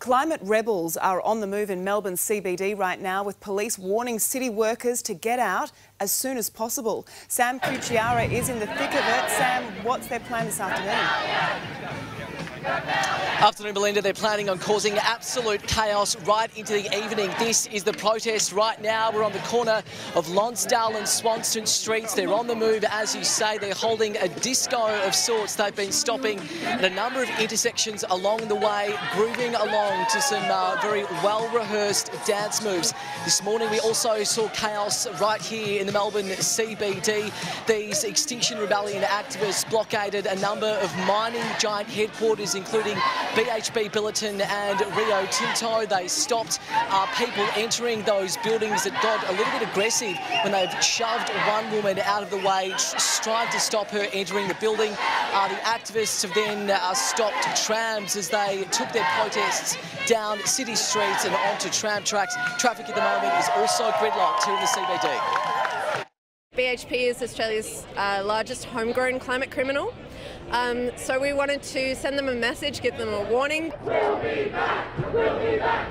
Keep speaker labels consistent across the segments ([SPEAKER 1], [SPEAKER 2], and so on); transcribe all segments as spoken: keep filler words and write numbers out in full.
[SPEAKER 1] Climate rebels are on the move in Melbourne's C B D right now, with police warning city workers to get out as soon as possible. Sam Cucchiara is in the thick of it. Sam, what's their plan this afternoon?
[SPEAKER 2] Afternoon, Belinda. They're planning on causing absolute chaos right into the evening. This is the protest right now. We're on the corner of Lonsdale and Swanston Streets. They're on the move, as you say. They're holding a disco of sorts. They've been stopping at a number of intersections along the way, grooving along to some uh, very well-rehearsed dance moves. This morning we also saw chaos right here in the Melbourne C B D. These Extinction Rebellion activists blockaded a number of mining giant headquarters, including B H P Billiton and Rio Tinto. They stopped uh, people entering those buildings. That got a little bit aggressive when they've shoved one woman out of the way, tried to stop her entering the building. Uh, the activists have then uh, stopped trams as they took their protests down city streets and onto tram tracks. Traffic at the moment is also gridlocked here in the C B D.
[SPEAKER 3] B H P is Australia's uh, largest homegrown climate criminal. Um, so we wanted to send them a message, give them a warning. We'll be back. We'll be back.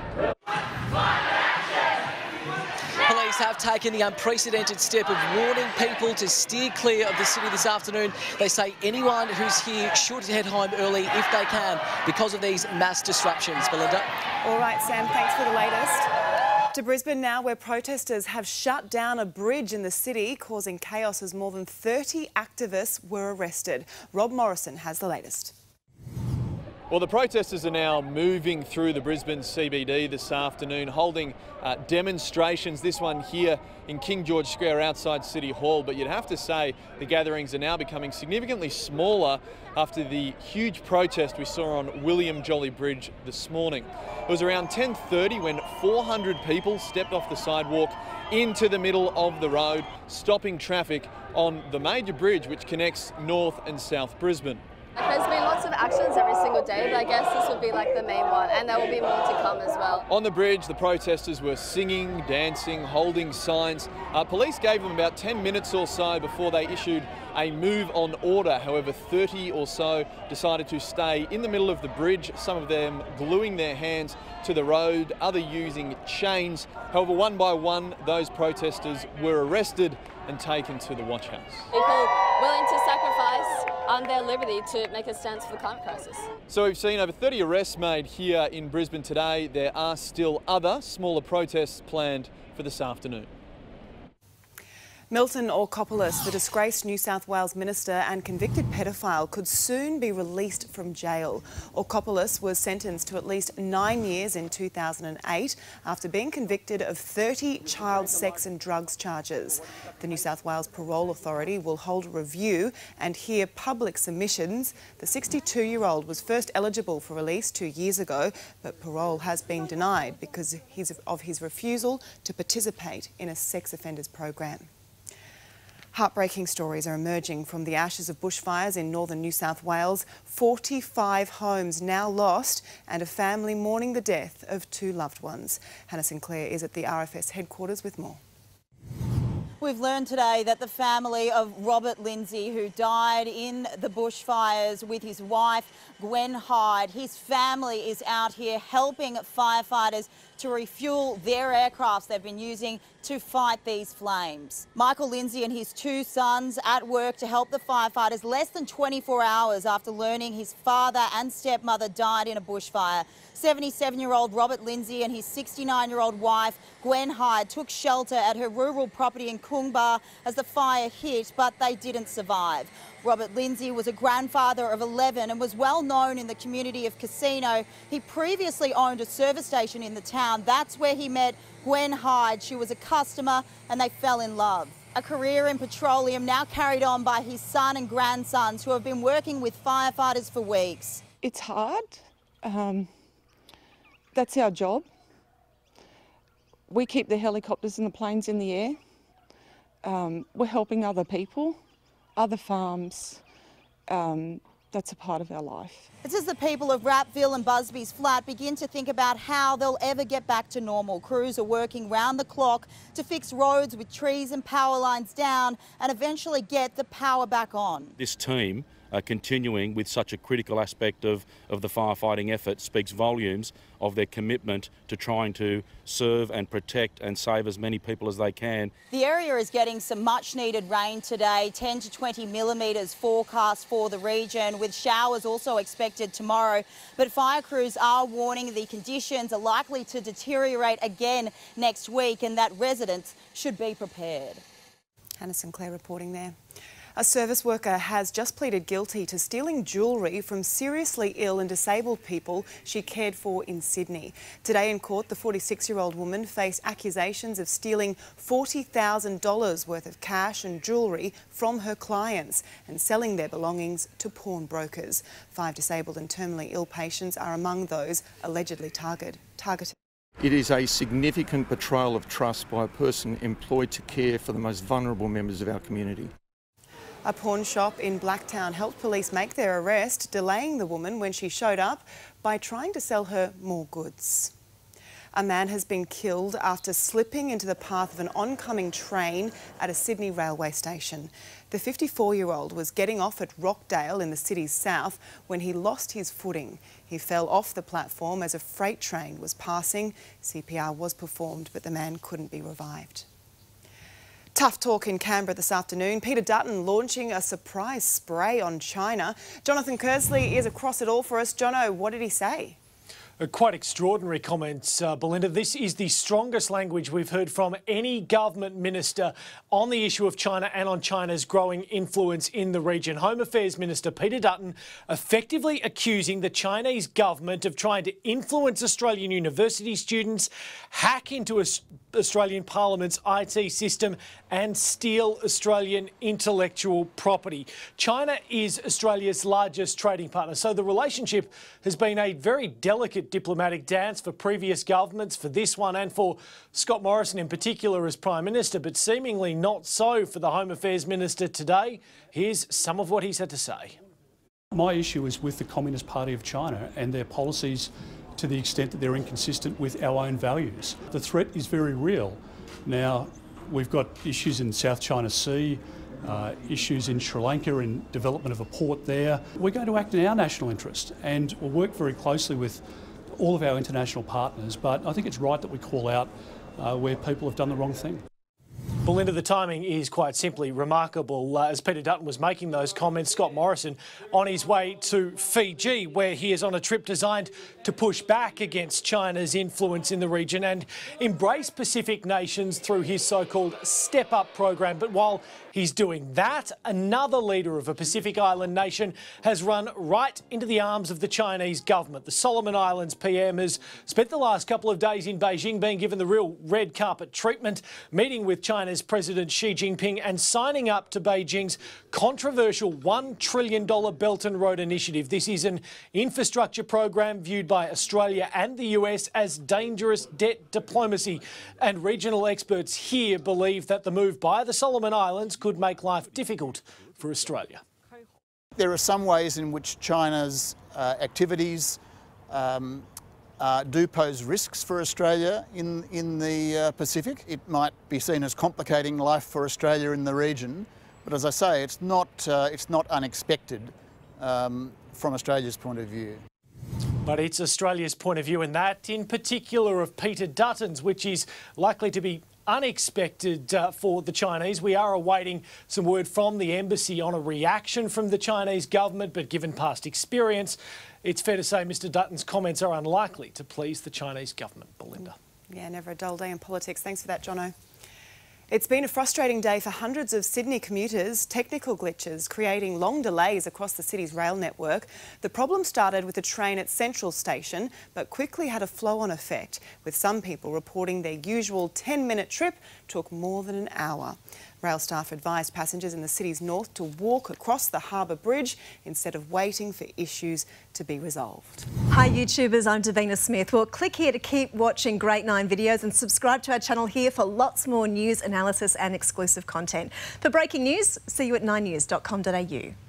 [SPEAKER 2] Police have taken the unprecedented step of warning people to steer clear of the city this afternoon. They say anyone who's here should head home early if they can because of these mass disruptions. Belinda?
[SPEAKER 1] All right, Sam, thanks for the latest. To Brisbane now, where protesters have shut down a bridge in the city, causing chaos as more than thirty activists were arrested. Rob Morrison has the latest.
[SPEAKER 4] Well, the protesters are now moving through the Brisbane C B D this afternoon, holding uh, demonstrations, this one here in King George Square outside City Hall. But you'd have to say the gatherings are now becoming significantly smaller after the huge protest we saw on William Jolly Bridge this morning. It was around ten thirty when four hundred people stepped off the sidewalk into the middle of the road, stopping traffic on the major bridge which connects North and South Brisbane.
[SPEAKER 5] There's been lots of actions every single day, but I guess this would be like the main one, and there will be more to come as well.
[SPEAKER 4] On the bridge, the protesters were singing, dancing, holding signs. Uh, police gave them about ten minutes or so before they issued a move on order. However, thirty or so decided to stay in the middle of the bridge, some of them gluing their hands to the road, others using chains. However, one by one, those protesters were arrested and taken to the watch house.
[SPEAKER 5] People willing to sacrifice on their liberty to make a stance for the climate crisis.
[SPEAKER 4] So we've seen over thirty arrests made here in Brisbane today. There are still other smaller protests planned for this afternoon.
[SPEAKER 1] Milton Orkopoulos, the disgraced New South Wales minister and convicted pedophile, could soon be released from jail. Orkopoulos was sentenced to at least nine years in two thousand eight after being convicted of thirty child sex and drugs charges. The New South Wales Parole Authority will hold a review and hear public submissions. The sixty-two-year-old was first eligible for release two years ago, but parole has been denied because of his refusal to participate in a sex offenders program. Heartbreaking stories are emerging from the ashes of bushfires in northern New South Wales. forty-five homes now lost and a family mourning the death of two loved ones. Hannah Sinclair is at the R F S headquarters with more.
[SPEAKER 6] We've learned today that the family of Robert Lindsay, who died in the bushfires with his wife, Gwen Hyde, his family is out here helping firefighters to refuel their aircrafts they've been using to fight these flames. Michael Lindsay and his two sons at work to help the firefighters less than twenty-four hours after learning his father and stepmother died in a bushfire. seventy-seven-year-old Robert Lindsay and his sixty-nine-year-old wife, Gwen Hyde, took shelter at her rural property in Coomba as the fire hit, but they didn't survive. Robert Lindsay was a grandfather of eleven and was well known in the community of Casino. He previously owned a service station in the town. That's where he met Gwen Hyde. She was a customer and they fell in love. A career in petroleum now carried on by his son and grandsons who have been working with firefighters for weeks.
[SPEAKER 7] It's hard. Um, that's our job. We keep the helicopters and the planes in the air. Um, we're helping other people, other farms. Um, that's a part of our life.
[SPEAKER 6] It's as the people of Rapville and Busby's Flat begin to think about how they'll ever get back to normal. Crews are working round the clock to fix roads with trees and power lines down and eventually get the power back on.
[SPEAKER 8] This team uh, continuing with such a critical aspect of, of the firefighting effort speaks volumes of their commitment to trying to serve and protect and save as many people as they can.
[SPEAKER 6] The area is getting some much needed rain today, ten to twenty millimetres forecast for the region, with showers also expected tomorrow. But fire crews are warning the conditions are likely to deteriorate again next week and that residents should be prepared.
[SPEAKER 1] Hannah Sinclair reporting there. A service worker has just pleaded guilty to stealing jewellery from seriously ill and disabled people she cared for in Sydney. Today in court, the forty-six-year-old woman faced accusations of stealing forty thousand dollars worth of cash and jewellery from her clients and selling their belongings to pawnbrokers. Five disabled and terminally ill patients are among those allegedly target, targeted.
[SPEAKER 9] It is a significant betrayal of trust by a person employed to care for the most vulnerable members of our community.
[SPEAKER 1] A pawn shop in Blacktown helped police make their arrest, delaying the woman when she showed up by trying to sell her more goods. A man has been killed after slipping into the path of an oncoming train at a Sydney railway station. The fifty-four-year-old was getting off at Rockdale in the city's south when he lost his footing. He fell off the platform as a freight train was passing. C P R was performed, but the man couldn't be revived. Tough talk in Canberra this afternoon. Peter Dutton launching a surprise spray on China. Jonathan Kersley is across it all for us. Jono, what did he say?
[SPEAKER 10] Uh, quite extraordinary comments, uh, Belinda. This is the strongest language we've heard from any government minister on the issue of China and on China's growing influence in the region. Home Affairs Minister Peter Dutton effectively accusing the Chinese government of trying to influence Australian university students, hack into a Australian Parliament's I T system and steal Australian intellectual property. China is Australia's largest trading partner, so the relationship has been a very delicate diplomatic dance for previous governments, for this one and for Scott Morrison in particular as Prime Minister, but seemingly not so for the Home Affairs Minister today. Here's some of what he's had to say.
[SPEAKER 11] My issue is with the Communist Party of China and their policies to the extent that they're inconsistent with our own values. The threat is very real. Now, we've got issues in South China Sea, uh, issues in Sri Lanka in development of a port there. We're going to act in our national interest and we'll work very closely with all of our international partners, but I think it's right that we call out uh, where people have done the wrong thing.
[SPEAKER 10] Belinda, the timing is quite simply remarkable. Uh, as Peter Dutton was making those comments, Scott Morrison on his way to Fiji, where he is on a trip designed to push back against China's influence in the region and embrace Pacific nations through his so-called Step Up program. But while he's doing that, another leader of a Pacific island nation has run right into the arms of the Chinese government. The Solomon Islands P M has spent the last couple of days in Beijing being given the real red carpet treatment, meeting with China's President Xi Jinping and signing up to Beijing's controversial one trillion dollar Belt and Road Initiative. This is an infrastructure program viewed by Australia and the U S as dangerous debt diplomacy. And regional experts here believe that the move by the Solomon Islands could make life difficult for Australia.
[SPEAKER 12] There are some ways in which China's uh, activities um, Uh, do pose risks for Australia in, in the uh, Pacific. It might be seen as complicating life for Australia in the region, but as I say, it's not, uh, it's not unexpected um, from Australia's point of view.
[SPEAKER 10] But it's Australia's point of view, and that in particular of Peter Dutton's, which is likely to be unexpected uh, for the Chinese. We are awaiting some word from the embassy on a reaction from the Chinese government, but given past experience, it's fair to say Mr Dutton's comments are unlikely to please the Chinese government. Belinda.
[SPEAKER 1] Yeah, never a dull day in politics. Thanks for that, Jono. It's been a frustrating day for hundreds of Sydney commuters. Technical glitches creating long delays across the city's rail network. The problem started with a train at Central Station, but quickly had a flow-on effect, with some people reporting their usual ten minute trip took more than an hour. Rail staff advised passengers in the city's north to walk across the Harbour Bridge instead of waiting for issues to be resolved.
[SPEAKER 13] Hi YouTubers, I'm Davina Smith. Well, click here to keep watching Great Nine videos and subscribe to our channel here for lots more news, analysis and exclusive content. For breaking news, see you at nine news dot com dot A U.